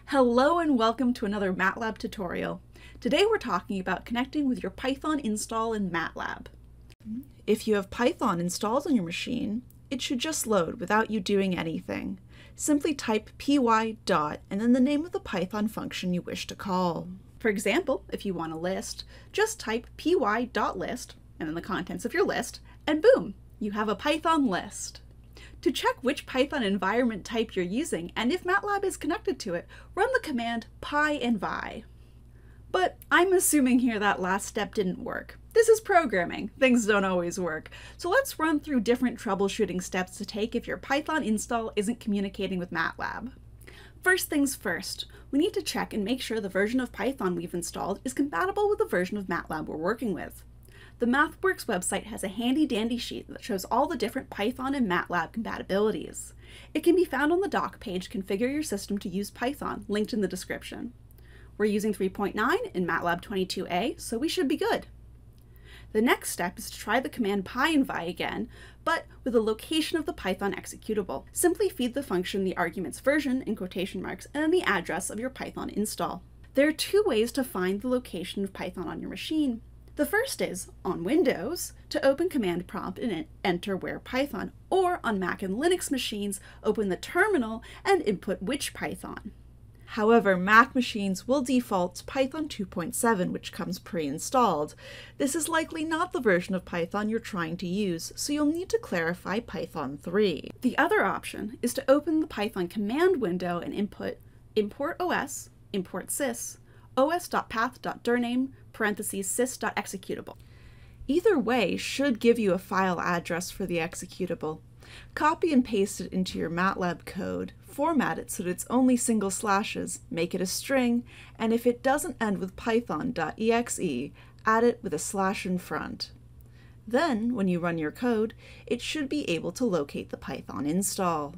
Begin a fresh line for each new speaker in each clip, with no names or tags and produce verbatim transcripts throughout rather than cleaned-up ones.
Hello and welcome to another MATLAB tutorial. Today we're talking about connecting with your Python install in MATLAB. If you have Python installed on your machine, it should just load without you doing anything. Simply type py dot and then the name of the Python function you wish to call. For example, if you want a list, just type py dot list and then the contents of your list, and boom, you have a Python list. To check which Python environment type you're using and if MATLAB is connected to it, run the command pyenvi. But I'm assuming here that last step didn't work. This is programming. Things don't always work. So let's run through different troubleshooting steps to take if your Python install isn't communicating with MATLAB. First things first, we need to check and make sure the version of Python we've installed is compatible with the version of MATLAB we're working with. The MathWorks website has a handy-dandy sheet that shows all the different Python and MATLAB compatibilities. It can be found on the doc page Configure Your System to Use Python, linked in the description. We're using three point nine in MATLAB twenty-two A, so we should be good. The next step is to try the command pyenvi again, but with the location of the Python executable. Simply feed the function the argument's version, in quotation marks, and then the address of your Python install. There are two ways to find the location of Python on your machine. The first is, on Windows, to open Command Prompt and enter where Python, or on Mac and Linux machines, open the terminal and input which Python. However, Mac machines will default to Python two point seven, which comes pre-installed. This is likely not the version of Python you're trying to use, so you'll need to clarify Python three. The other option is to open the Python command window and input import os, import sys, os.path.dirname, parentheses sys.executable. Either way should give you a file address for the executable. Copy and paste it into your MATLAB code, format it so that it's only single slashes, make it a string, and if it doesn't end with python.exe, add it with a slash in front. Then, when you run your code, it should be able to locate the Python install.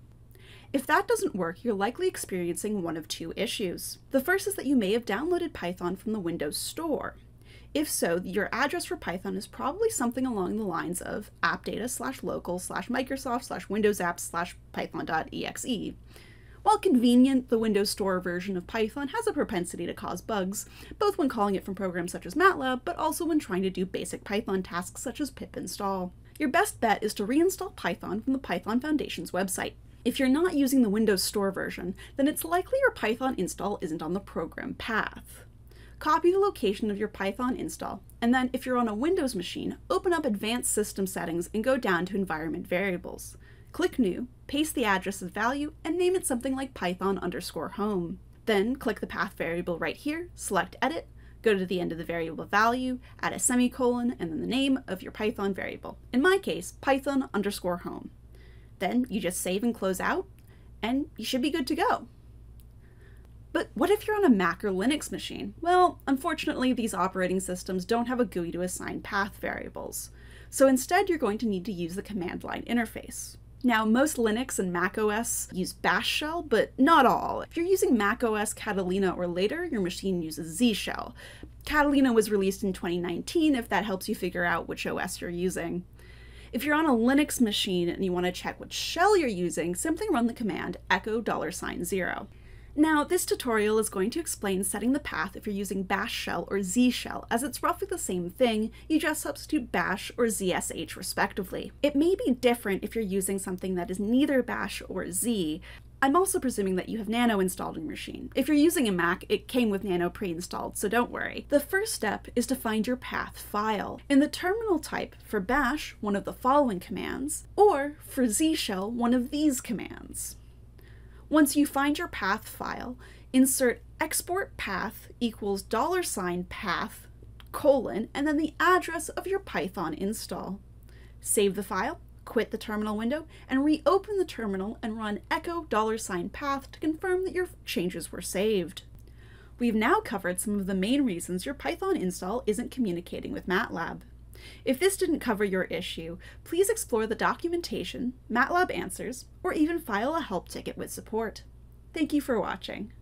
If that doesn't work, you're likely experiencing one of two issues. The first is that you may have downloaded Python from the Windows Store. If so, your address for Python is probably something along the lines of appdata slash local slash Microsoft slash Windows apps slash python.exe. While convenient, the Windows Store version of Python has a propensity to cause bugs, both when calling it from programs such as MATLAB, but also when trying to do basic Python tasks such as pip install. Your best bet is to reinstall Python from the Python Foundation's website. If you're not using the Windows Store version, then it's likely your Python install isn't on the program path. Copy the location of your Python install, and then if you're on a Windows machine, open up Advanced System Settings and go down to Environment Variables. Click New, paste the address as value, and name it something like Python underscore home. Then click the path variable right here, select Edit, go to the end of the variable value, add a semicolon, and then the name of your Python variable. In my case, Python underscore home. Then you just save and close out, and you should be good to go. But what if you're on a Mac or Linux machine? Well, unfortunately, these operating systems don't have a G U I to assign path variables. So instead, you're going to need to use the command line interface. Now, most Linux and Mac O S use Bash shell, but not all. If you're using Mac O S Catalina or later, your machine uses Z shell. Catalina was released in twenty nineteen, if that helps you figure out which O S you're using. If you're on a Linux machine and you want to check which shell you're using, simply run the command echo dollar sign zero. Now, this tutorial is going to explain setting the path if you're using Bash shell or Z shell, as it's roughly the same thing, you just substitute Bash or Z S H respectively. It may be different if you're using something that is neither Bash or Z. I'm also presuming that you have Nano installed on your machine. If you're using a Mac, it came with Nano pre-installed, so don't worry. The first step is to find your path file. In the terminal type, for Bash, one of the following commands, or for Z shell, one of these commands. Once you find your path file, insert export path equals dollar sign path colon and then the address of your Python install. Save the file, quit the terminal window, and reopen the terminal and run echo dollar sign path to confirm that your changes were saved. We've now covered some of the main reasons your Python install isn't communicating with MATLAB. If this didn't cover your issue, please explore the documentation, MATLAB answers, or even file a help ticket with support. Thank you for watching.